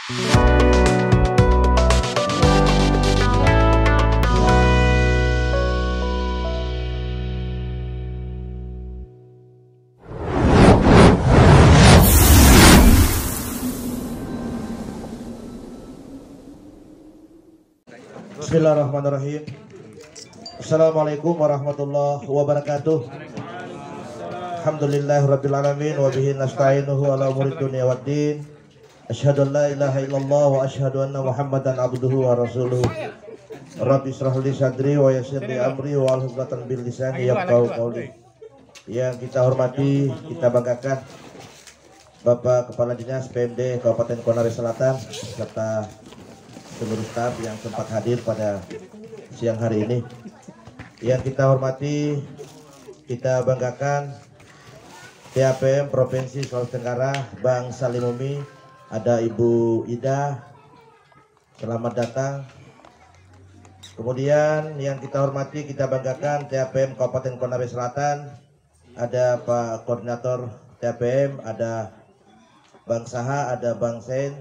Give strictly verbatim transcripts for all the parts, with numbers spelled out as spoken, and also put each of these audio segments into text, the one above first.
Bismillahirrahmanirrahim. Assalamualaikum warahmatullahi wabarakatuh. Alhamdulillahirabbil alamin wa bihi nasta'inuhu ala umuri dunya waddin. Asyhadu an la ilaha illallah wa asyhadu anna Muhammadan abduhu wa rasuluhu. Rabbi israh li sadri wa yassir li amri wa hlul 'uqdatam min lisani yafqahu qawli. Yang kita hormati, kita banggakan Bapak Kepala Dinas P M D Kabupaten Konawe Selatan serta seluruh staf yang sempat hadir pada siang hari ini. Yang kita hormati, kita banggakan T A P M Provinsi Sulawesi Tenggara Bang Salim Umi, ada Ibu Ida, selamat datang. Kemudian yang kita hormati, kita banggakan T A P M Kabupaten Konawe Selatan, ada Pak Koordinator T A P M, ada Bang Saha, ada Bang Sen.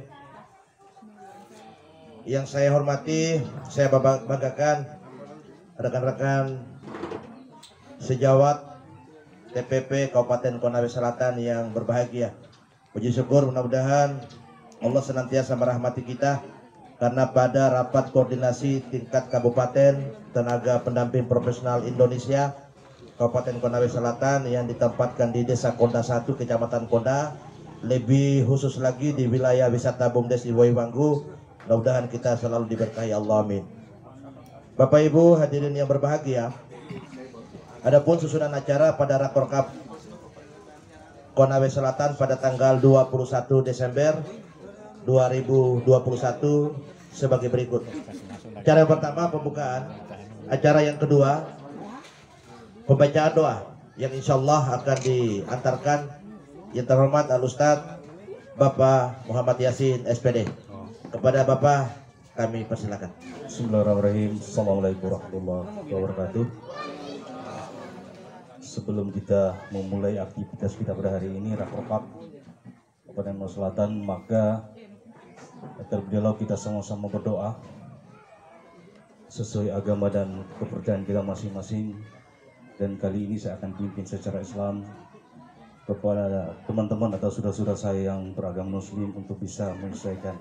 Yang saya hormati, saya banggakan rekan-rekan sejawat T P P Kabupaten Konawe Selatan yang berbahagia. Puji syukur, mudah-mudahan Allah senantiasa merahmati kita, karena pada rapat koordinasi tingkat kabupaten tenaga pendamping profesional Indonesia Kabupaten Konawe Selatan yang ditempatkan di Desa Konda satu, Kecamatan Konda, lebih khusus lagi di wilayah wisata BUMDes Iwoi Wanggu. Mudah-mudahan kita selalu diberkahi Allah, amin. Bapak Ibu hadirin yang berbahagia, adapun susunan acara pada Rakorkap Konawe Selatan pada tanggal dua puluh satu Desember dua ribu dua puluh satu sebagai berikut. Acara yang pertama pembukaan, acara yang kedua pembacaan doa yang insya Allah akan diantarkan yang terhormat Al-Ustadz Bapak Muhammad Yasin S P D. Kepada Bapak kami persilakan. Bismillahirrahmanirrahim. Assalamualaikum warahmatullahi wabarakatuh. Sebelum kita memulai aktivitas kita pada hari ini Rakorkap Kabupaten Konawe Selatan, maka terlebih dahulu kita sama-sama berdoa sesuai agama dan kepercayaan kita masing-masing. Dan kali ini saya akan pimpin secara Islam kepada teman-teman atau saudara-saudara saya yang beragama Muslim untuk bisa menyesuaikan.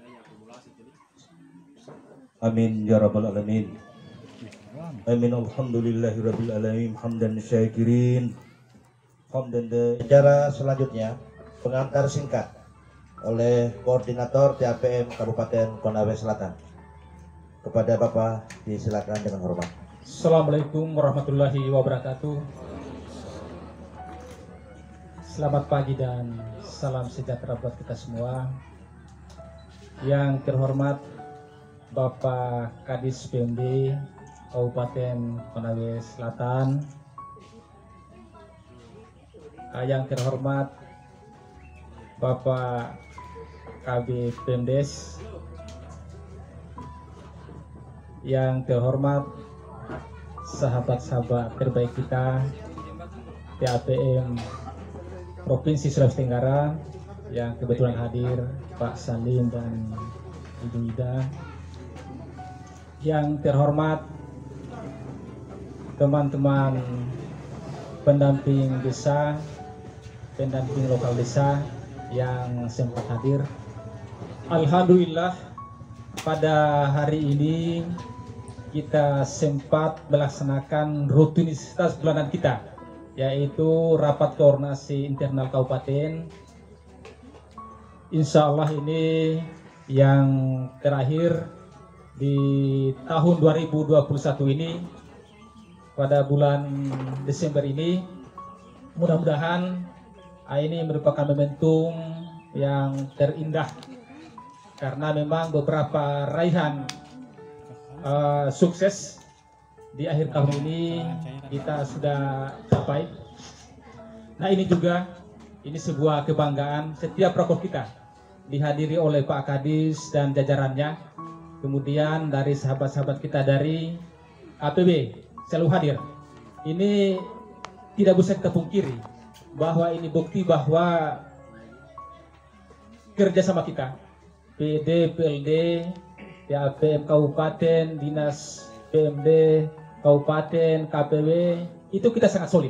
Amin ya rabbal alamin. Amin. Alhamdulillahirabbil alamin hamdan syakirin. Hamdan. Acara selanjutnya pengantar singkat oleh Koordinator T A P M Kabupaten Konawe Selatan. Kepada Bapak disilakan dengan hormat. Assalamualaikum warahmatullahi wabarakatuh. Selamat pagi dan salam sejahtera buat kita semua. Yang terhormat Bapak Kadis P M D Kabupaten Konawe Selatan, yang terhormat Bapak K B Pemdes, yang terhormat sahabat-sahabat terbaik kita T A P M Provinsi Sulawesi Tenggara yang kebetulan hadir, Pak Salim dan Ibu Ida. Yang terhormat teman-teman pendamping desa, pendamping lokal desa yang sempat hadir. Alhamdulillah pada hari ini kita sempat melaksanakan rutinitas bulanan kita, yaitu rapat koordinasi internal kabupaten. Insya Allah ini yang terakhir di tahun dua ribu dua puluh satu ini, pada bulan Desember ini. Mudah-mudahan ini merupakan momentum yang terindah, karena memang beberapa raihan uh, sukses di akhir tahun ini kita sudah capai. Nah, ini juga ini sebuah kebanggaan setiap rakor kita dihadiri oleh Pak Kadis dan jajarannya. Kemudian dari sahabat-sahabat kita dari A P B selalu hadir. Ini tidak bisa kita pungkiri bahwa ini bukti bahwa kerjasama kita P D, P L D, ya P M Kabupaten, Dinas P M D Kabupaten, K P W, itu kita sangat solid.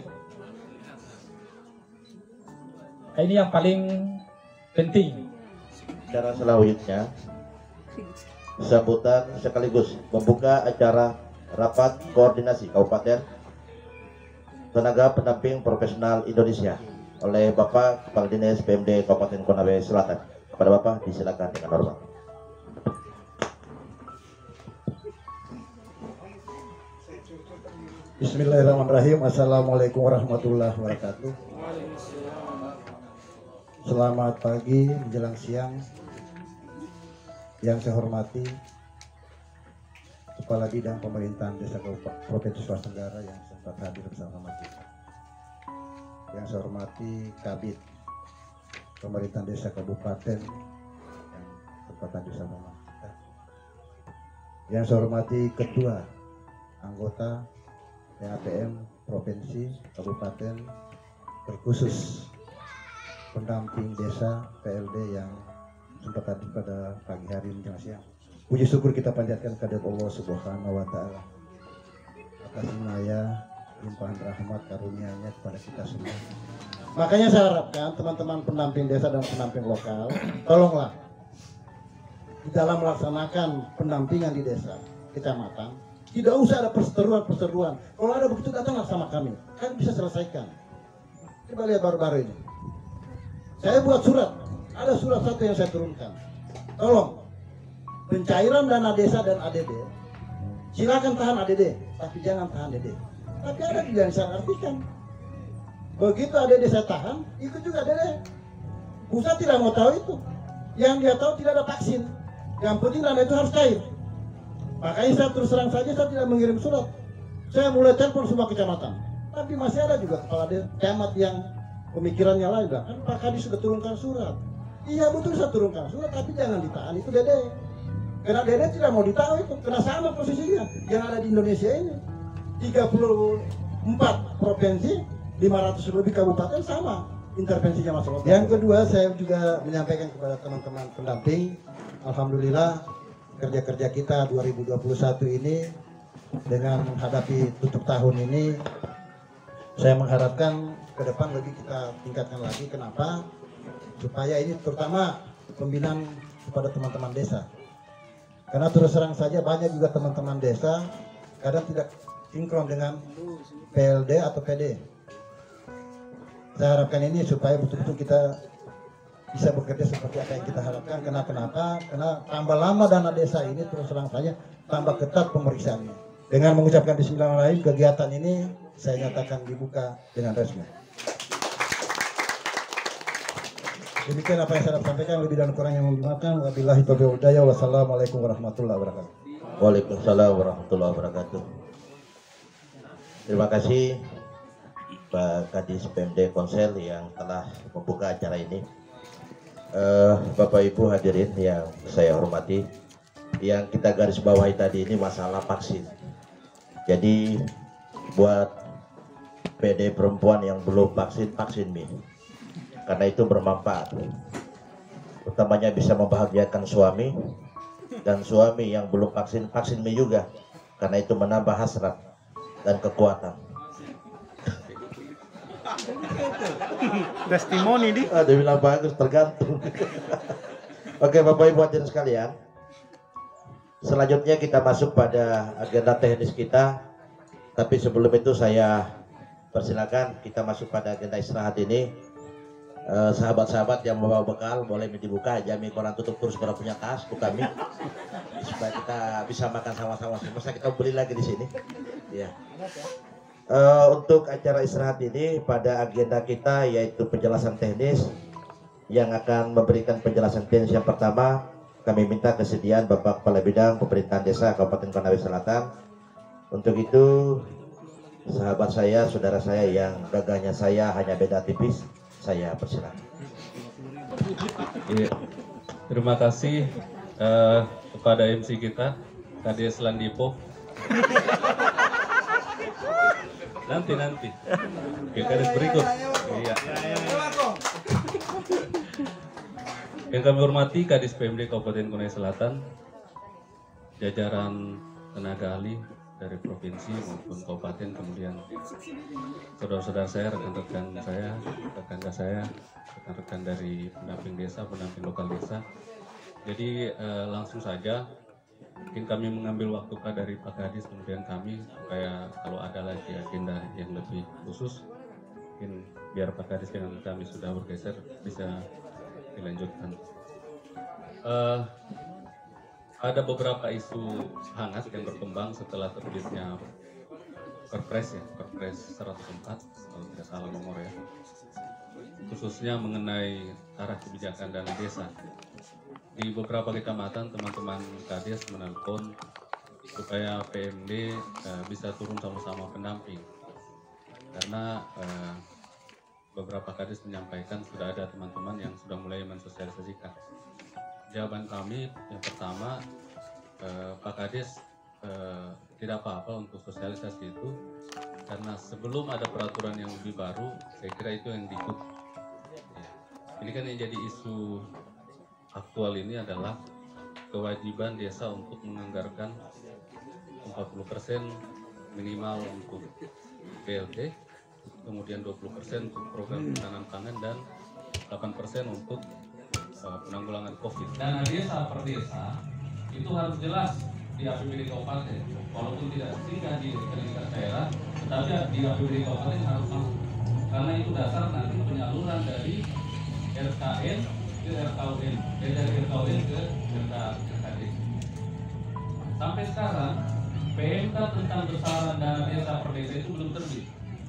Ini yang paling penting. Acara selanjutnya sambutan sekaligus membuka acara rapat koordinasi Kabupaten Tenaga Pendamping Profesional Indonesia oleh Bapak Kepala Dinas P M D Kabupaten Konawe Selatan. Kepada Bapak disilakan dengan hormat. Bismillahirrahmanirrahim. Assalamualaikum warahmatullahi wabarakatuh. Selamat pagi menjelang siang. Yang saya hormati Kepala Bidang Pemerintahan Desa Kabupaten Provinsi Sulawesi Tenggara yang sempat hadir bersama kita. Yang saya hormati Kabid Pemerintahan Desa Kabupaten yang sempat hadir bersama kita. Yang saya hormati Ketua Anggota P A P M Provinsi Kabupaten, terkhusus pendamping desa P L D yang sempat hadir pada pagi hari menjelang siang. Puji syukur kita panjatkan kepada Allah Subhanahu wa Ta'ala atas inayah, limpahan rahmat karunia-Nya kepada kita semua. Makanya saya harapkan teman-teman pendamping desa dan pendamping lokal, tolonglah di dalam melaksanakan pendampingan di desa, kecamatan, tidak usah ada perseteruan-perseteruan. Kalau ada begitu datanglah sama kami, kan bisa selesaikan. Coba lihat baru-baru ini. Saya buat surat, ada surat satu yang saya turunkan. Tolong, pencairan dana desa dan A D D, silakan tahan A D D, tapi jangan tahan D D. Tapi ada juga yang saya artikan. Begitu A D D saya tahan, ikut juga D D. Pusat tidak mau tahu itu. Yang dia tahu tidak ada vaksin. Yang penting dana itu harus cair. Makanya saya terus terang saja saya tidak mengirim surat. Saya mulai telepon semua kecamatan. Tapi masih ada juga kepala camat yang pemikirannya lain. Kan Pak Kadis sudah turunkan surat. Iya betul saya turunkan surat, tapi jangan ditahan itu Dede. Karena Dede tidak mau ditahan itu. Karena sama posisinya yang ada di Indonesia ini. tiga puluh empat provinsi, lima ratus lebih kabupaten sama intervensinya masalah. Yang kedua saya juga menyampaikan kepada teman-teman pendamping, alhamdulillah kerja-kerja kita dua ribu dua puluh satu ini dengan menghadapi tutup tahun ini, saya mengharapkan ke depan lebih kita tingkatkan lagi. Kenapa? Supaya ini terutama pembinaan kepada teman-teman desa. Karena terus terang saja banyak juga teman-teman desa kadang tidak sinkron dengan P L D atau P D. Saya harapkan ini supaya betul-betul kita bisa bekerja seperti apa yang kita harapkan. Kenapa? Kenapa? Karena tambah lama dana desa ini terus terang saja tambah ketat pemeriksaannya. Dengan mengucapkan bismillahirrahmanirrahim, kegiatan ini saya nyatakan dibuka dengan resmi. Demikian apa yang saya sampaikan, lebih dan kurangnya mohon dimaafkan. Wabillahi taufiq wal hidayah. Wassalamualaikum warahmatullahi wabarakatuh. Waalaikumsalam warahmatullahi wabarakatuh. Terima kasih Pak Kadis P M D Konsel yang telah membuka acara ini. Uh, Bapak Ibu hadirin yang saya hormati, yang kita garis bawahi tadi ini masalah vaksin. Jadi buat P D perempuan yang belum vaksin, vaksin Mi. Karena itu bermanfaat. Utamanya bisa membahagiakan suami, dan suami yang belum vaksin, vaksin Mi juga. Karena itu menambah hasrat dan kekuatan. Testimoni di. Ah, dia bilang bagus, tergantung. Oke Bapak Ibu hadirin sekalian, selanjutnya kita masuk pada agenda teknis kita. Tapi sebelum itu saya persilakan kita masuk pada agenda istirahat ini. Eh, sahabat-sahabat yang membawa bekal boleh dibuka, jami koran tutup terus pada punya tas, buka mie supaya kita bisa makan sama-sama. Masa kita beli lagi di sini. Ya. Uh, untuk acara istirahat ini pada agenda kita yaitu penjelasan teknis. Yang akan memberikan penjelasan teknis yang pertama, kami minta kesediaan Bapak Kepala Bidang Pemerintahan Desa Kabupaten Konawe Selatan. Untuk itu sahabat saya, saudara saya yang gagahnya saya hanya beda tipis, saya persilakan. Iya. Terima kasih uh, kepada M C kita Kades Landipo. Nanti nanti pilkades berikut. Iya. Yang kami hormati Kadis P M D Kabupaten Kuningan Selatan, jajaran tenaga ahli dari provinsi maupun kabupaten, kemudian saudara-saudara saya, rekan-rekan saya, tetangga saya, rekan-rekan dari pendamping desa, pendamping lokal desa. Jadi eh, langsung saja, mungkin kami mengambil waktu Pak dari Pak Kadis, kemudian kami supaya kalau ada lagi agenda yang lebih khusus, mungkin biar Pak Kadis dengan kami sudah bergeser bisa dilanjutkan. Uh, ada beberapa isu hangat yang berkembang setelah terbitnya Perpres ya, Perpres seratus empat kalau tidak salah nomor ya, khususnya mengenai arah kebijakan dana desa. Di beberapa kecamatan teman-teman Kades menelpon supaya P M D uh, bisa turun sama-sama pendamping, karena uh, beberapa Kades menyampaikan sudah ada teman-teman yang sudah mulai mensosialisasikan. Jawaban kami yang pertama, uh, Pak Kades uh, tidak apa-apa untuk sosialisasi itu, karena sebelum ada peraturan yang lebih baru, saya kira itu yang diikuti. Ya. Ini kan yang jadi isu aktual ini adalah kewajiban desa untuk menganggarkan empat puluh persen minimal untuk B L T, kemudian dua puluh persen untuk program ketahanan pangan, dan delapan persen untuk uh, penanggulangan COVID. Dana desa per desa itu harus jelas di A P B D kabupaten, walaupun tidak singgah di rekening daerah, tetapi di A P B D kabupaten harus masuk, karena itu dasar nanti penyaluran dari R K N ke R K U N, dari R K U N ke R K D. Sampai sekarang P M K tentang besaran dana desa per desa itu belum terbit.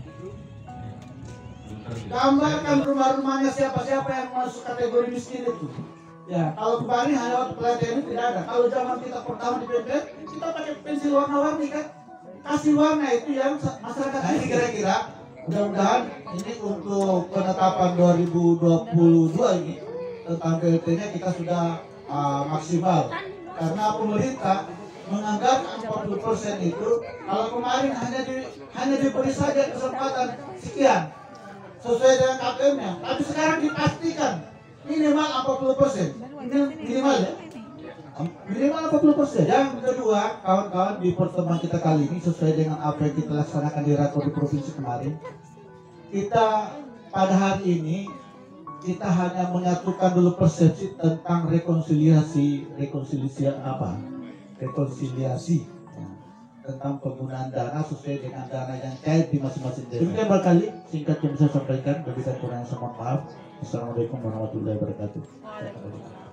Belum terbit. Gambarkan rumah-rumahnya siapa-siapa yang masuk kategori miskin itu. Ya, kalau kemarin hanya waktu pelatihan itu tidak ada. Kalau zaman kita pertama di P M P, kita pakai pensil warna-warni kan. Kasih warna itu yang masyarakat ini kira-kira. Mudah-mudahan ini untuk penetapan dua ribu dua puluh dua ini tentang P L T-nya kita sudah uh, maksimal. Karena pemerintah menganggap empat puluh persen itu, kalau kemarin hanya di, hanya diberi saja kesempatan sekian sesuai dengan K P M-nya, tapi sekarang dipastikan minimal empat puluh persen, minimal ya, minimal empat puluh persen. Yang kedua, kawan-kawan, di pertemuan kita kali ini sesuai dengan apa yang kita laksanakan di Rakor di provinsi kemarin, kita pada hari ini kita hanya menyatukan dulu persepsi tentang rekonsiliasi, rekonsiliasi apa? Rekonsiliasi ya, tentang penggunaan dana sesuai dengan dana yang cair di masing-masing desa. Demikian barangkali singkat yang bisa saya sampaikan, lebih dan kurang saya mohon maaf. Assalamualaikum warahmatullahi wabarakatuh.